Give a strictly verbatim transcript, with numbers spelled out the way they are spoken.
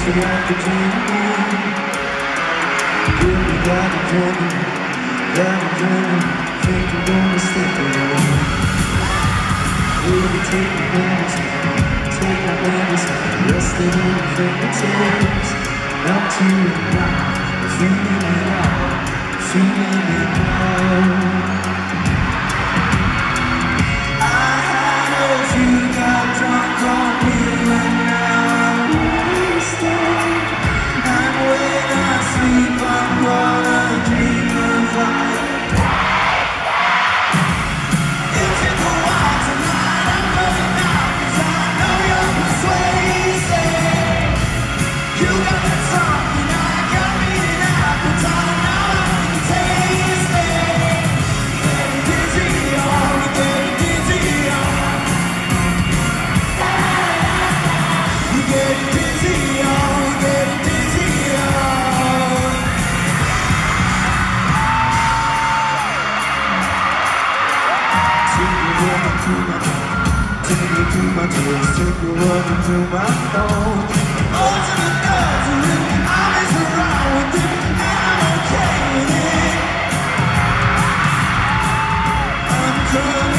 like a dream. Give me that adrenaline, that adrenaline. Think I'm gonna stick around. Baby, take my hands, take my hands, resting on your fingertips. Up to the ground, feeling it out, feeling it out. I had hopes you got drunk on me, and now I'm wasted. And when I sleep, I'm gonna dream of fire. If you go out tonight, I'm going out, 'cause I know you're persuasive. You got that something I got beating out, but I know I can taste it. Getting dizzy, oh, getting dizzy, oh. You getting dizzy, oh, getting dizzy, oh. Take me running through my take me through my toes, take me running through my thoughts. Ultimate doesn't, I mess around with it, and I'm okay with it. I'm trying